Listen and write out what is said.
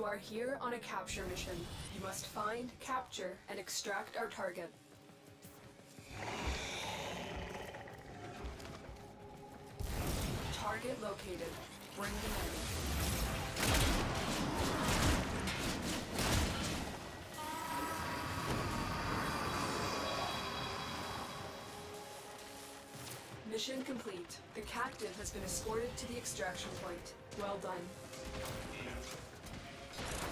are here on a capture mission. You must find, capture, and extract our target. Target located. Bring them in. Mission complete. The captive has been escorted to the extraction point. Well done.